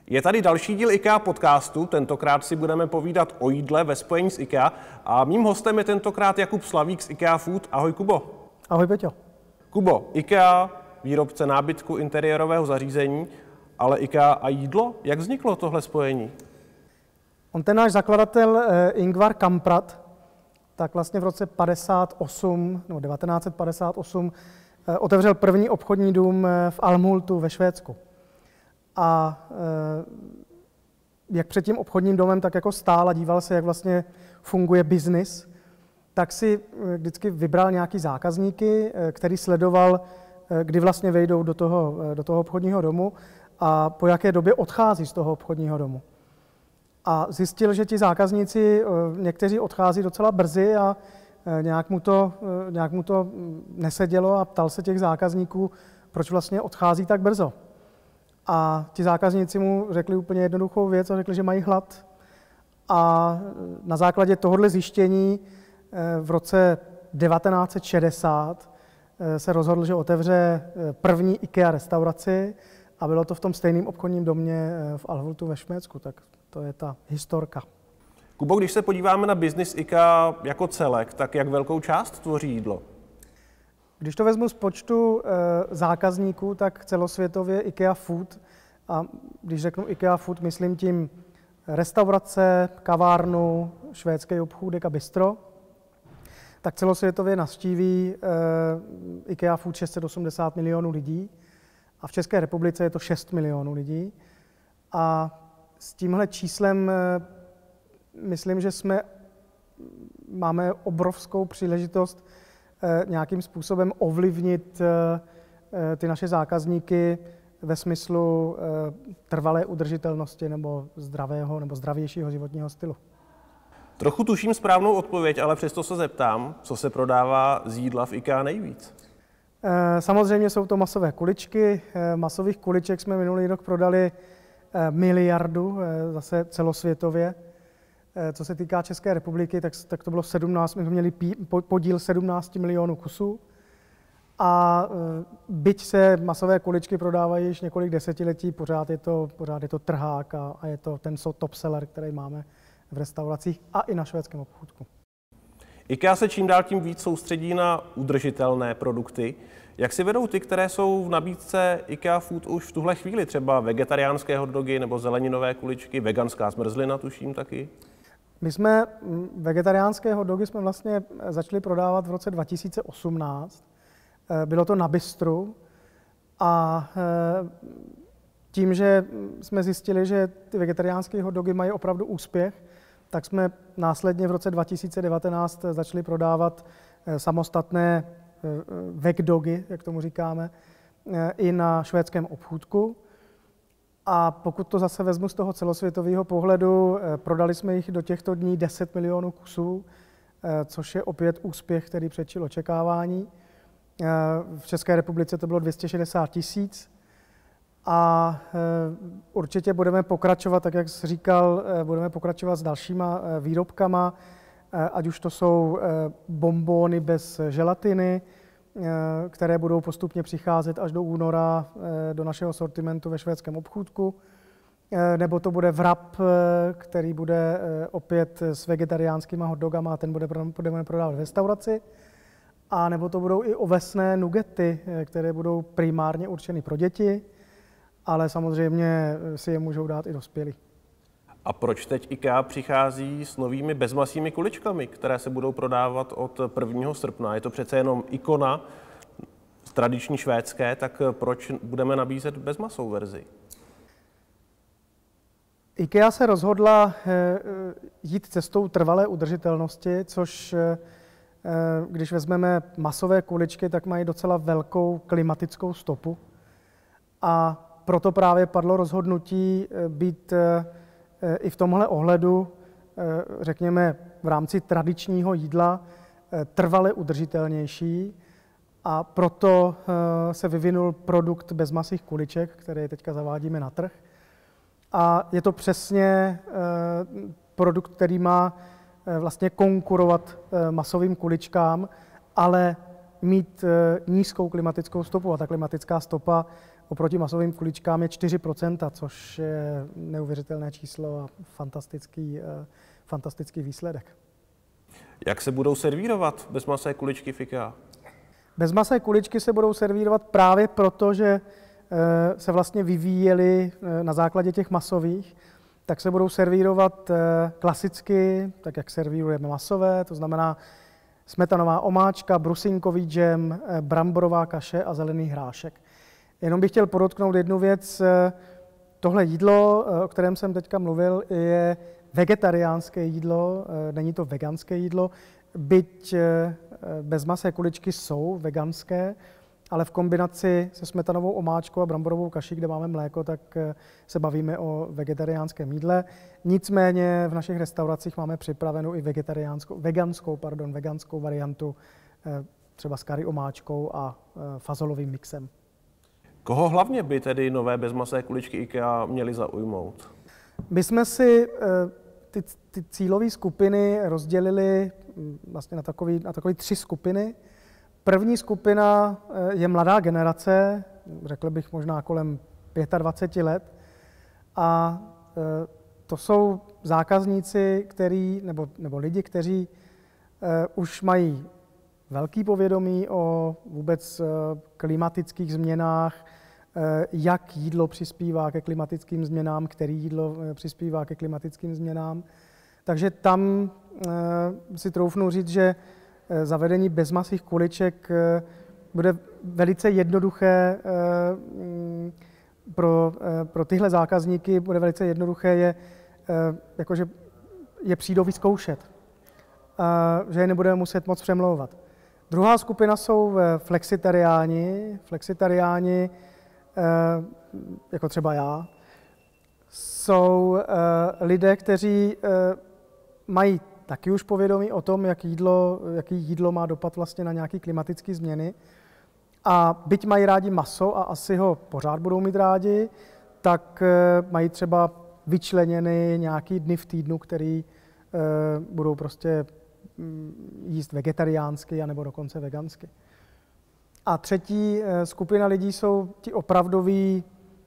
Je tady další díl IKEA podcastu, tentokrát si budeme povídat o jídle ve spojení s IKEA a mým hostem je tentokrát Jakub Slavík z IKEA Food. Ahoj Kubo. Ahoj Peťo. Kubo, IKEA, výrobce nábytku interiérového zařízení, ale IKEA a jídlo? Jak vzniklo tohle spojení? On ten náš zakladatel Ingvar Kamprad, tak vlastně v roce 1958 otevřel první obchodní dům v Älmhultu ve Švédsku. A jak před tím obchodním domem tak jako stál a díval se, jak vlastně funguje biznis, tak si vždycky vybral nějaký zákazníky, který sledoval, kdy vlastně vejdou do toho obchodního domu a po jaké době odchází z toho obchodního domu. A zjistil, že ti zákazníci, někteří odchází docela brzy a nějak mu to nesedělo a ptal se těch zákazníků, proč vlastně odchází tak brzo. A ti zákazníci mu řekli úplně jednoduchou věc a řekli, že mají hlad. A na základě tohohle zjištění v roce 1960 se rozhodl, že otevře první IKEA restauraci a bylo to v tom stejném obchodním domě v Älmhultu ve Švédsku. Tak to je ta historka. Kubo, když se podíváme na biznis IKEA jako celek, tak jak velkou část tvoří jídlo? Když to vezmu z počtu zákazníků, tak celosvětově IKEA Food, a když řeknu IKEA Food, myslím tím restaurace, kavárnu, švédský obchůdek a bistro, tak celosvětově navštíví IKEA Food 680 milionů lidí a v České republice je to 6 milionů lidí. A s tímhle číslem myslím, že máme obrovskou příležitost nějakým způsobem ovlivnit ty naše zákazníky ve smyslu trvalé udržitelnosti nebo zdravého nebo zdravějšího životního stylu. Trochu tuším správnou odpověď, ale přesto se zeptám, co se prodává z jídla v IKEA nejvíc? Samozřejmě jsou to masové kuličky. Masových kuliček jsme minulý rok prodali miliardu, zase celosvětově. Co se týká České republiky, tak to bylo 17, my jsme měli podíl 17 milionů kusů. A byť se masové kuličky prodávají již několik desetiletí, pořád je to trhák a je to ten top seller, který máme v restauracích a i na švédském obchůdku. IKEA se čím dál tím víc soustředí na udržitelné produkty. Jak si vedou ty, které jsou v nabídce IKEA Food už v tuhle chvíli? Třeba vegetariánské hotdogy nebo zeleninové kuličky, veganská zmrzlina tuším taky? My jsme vegetariánské hotdogy jsme vlastně začali prodávat v roce 2018. Bylo to na bistru a tím, že jsme zjistili, že ty vegetariánské hotdogy mají opravdu úspěch, tak jsme následně v roce 2019 začali prodávat samostatné vegdogy, jak tomu říkáme, i na švédském obchůdku. A pokud to zase vezmu z toho celosvětového pohledu, prodali jsme jich do těchto dní 10 milionů kusů, což je opět úspěch, který předčil očekávání. V České republice to bylo 260 000 a určitě budeme pokračovat, tak jak jsi říkal, budeme pokračovat s dalšíma výrobkama, ať už to jsou bonbóny bez želatiny, které budou postupně přicházet až do února do našeho sortimentu ve švédském obchůdku, nebo to bude wrap, který bude opět s vegetariánskýma hotdogama a ten budeme prodávat v restauraci, a nebo to budou i ovesné nugety, které budou primárně určeny pro děti, ale samozřejmě si je můžou dát i dospělí. A proč teď IKEA přichází s novými bezmasými kuličkami, které se budou prodávat od 1. srpna? Je to přece jenom ikona tradiční švédské, tak proč budeme nabízet bezmasovou verzi? IKEA se rozhodla jít cestou trvalé udržitelnosti, což když vezmeme masové kuličky, tak mají docela velkou klimatickou stopu. A proto právě padlo rozhodnutí být i v tomhle ohledu, řekněme, v rámci tradičního jídla trvale udržitelnější. A proto se vyvinul produkt bezmasých kuliček, který teďka zavádíme na trh. A je to přesně produkt, který má vlastně konkurovat masovým kuličkám, ale mít nízkou klimatickou stopu. A ta klimatická stopa oproti masovým kuličkám je 4%, což je neuvěřitelné číslo a fantastický výsledek. Jak se budou servírovat bezmasé kuličky v IKEA? Bezmasé kuličky se budou servírovat právě proto, že se vlastně vyvíjely na základě těch masových, tak se budou servírovat klasicky, tak jak servírujeme masové, to znamená smetanová omáčka, brusinkový džem, bramborová kaše a zelený hrášek. Jenom bych chtěl podotknout jednu věc. Tohle jídlo, o kterém jsem teďka mluvil, je vegetariánské jídlo, není to veganské jídlo, byť bezmasé kuličky jsou veganské, ale v kombinaci se smetanovou omáčkou a bramborovou kaší, kde máme mléko, tak se bavíme o vegetariánském jídle. Nicméně v našich restauracích máme připravenou i veganskou variantu, třeba s curry omáčkou a fazolovým mixem. Koho hlavně by tedy nové bezmasé kuličky IKEA měly zaujmout? My jsme si ty cílové skupiny rozdělili vlastně na takové 3 skupiny. První skupina je mladá generace, řekl bych možná kolem 25 let. A to jsou zákazníci, nebo lidi, kteří už mají velký povědomí o vůbec klimatických změnách, jak jídlo přispívá ke klimatickým změnám, který jídlo přispívá ke klimatickým změnám. Takže tam si troufnu říct, že zavedení bezmasých kuliček bude velice jednoduché pro tyhle zákazníky, bude velice jednoduché je přijdou vyzkoušet, že je nebudeme muset moc přemlouvat. Druhá skupina jsou flexitariáni. Flexitariáni, jako třeba já, jsou lidé, kteří mají taky už povědomí o tom, jaký jídlo má dopad vlastně na nějaké klimatické změny. A byť mají rádi maso a asi ho pořád budou mít rádi, tak mají třeba vyčleněny nějaký dny v týdnu, který budou prostě jíst vegetariánsky anebo dokonce vegansky. A třetí skupina lidí jsou ti opravdoví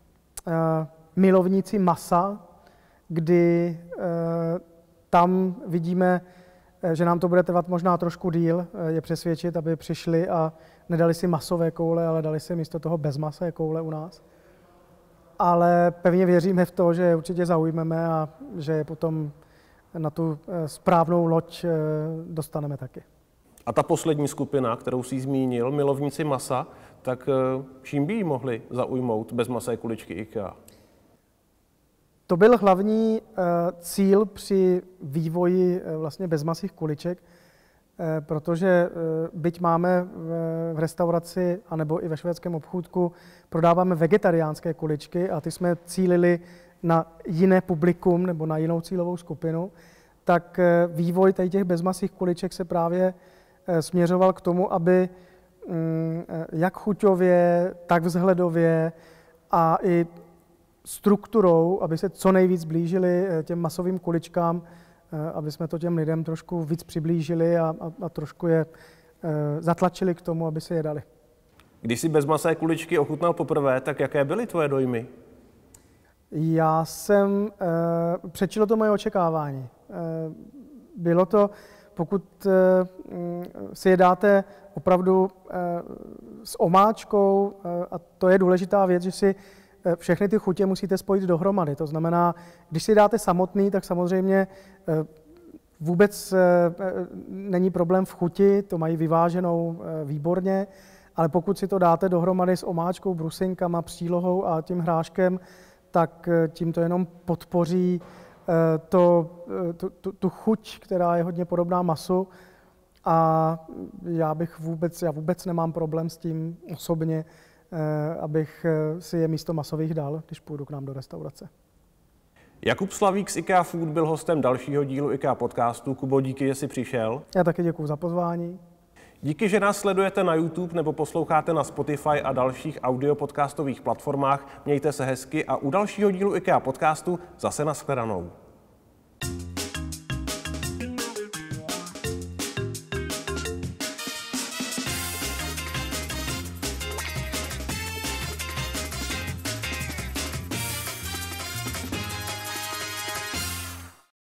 milovníci masa, kdy tam vidíme, že nám to bude trvat možná trošku díl, je přesvědčit, aby přišli a nedali si masové koule, ale dali si místo toho bezmasé koule u nás. Ale pevně věříme v to, že je určitě zaujmeme a že je potom na tu správnou loď dostaneme taky. A ta poslední skupina, kterou jsi zmínil, milovníci masa, tak čím by jí mohli zaujmout bezmasé kuličky IKEA? To byl hlavní cíl při vývoji vlastně bezmasých kuliček, protože byť máme v restauraci anebo i ve švédském obchůdku prodáváme vegetariánské kuličky a ty jsme cílili na jiné publikum nebo na jinou cílovou skupinu, tak vývoj těch bezmasých kuliček se právě směřoval k tomu, aby jak chuťově, tak vzhledově a i strukturou, aby se co nejvíc blížili těm masovým kuličkám, aby jsme to těm lidem trošku víc přiblížili a trošku je zatlačili k tomu, aby se je dali. Když jsi bezmasé kuličky ochutnal poprvé, tak jaké byly tvoje dojmy? Já jsem předčilo to moje očekávání. Bylo to, pokud si je dáte opravdu s omáčkou, a to je důležitá věc, že si všechny ty chutě musíte spojit dohromady. To znamená, když si dáte samotný, tak samozřejmě vůbec není problém v chuti, to mají vyváženou výborně, ale pokud si to dáte dohromady s omáčkou, brusinkama, přílohou a tím hráškem, tak tím to jenom podpoří tu chuť, která je hodně podobná masu. A já vůbec nemám problém s tím osobně, abych si je místo masových dal, když půjdu k nám do restaurace. Jakub Slavík z IKEA Food byl hostem dalšího dílu IKEA podcastu. Kubo, díky, že jsi přišel. Já taky děkuji za pozvání. Díky, že nás sledujete na YouTube nebo posloucháte na Spotify a dalších audiopodcastových platformách. Mějte se hezky a u dalšího dílu IKEA podcastu zase nashledanou.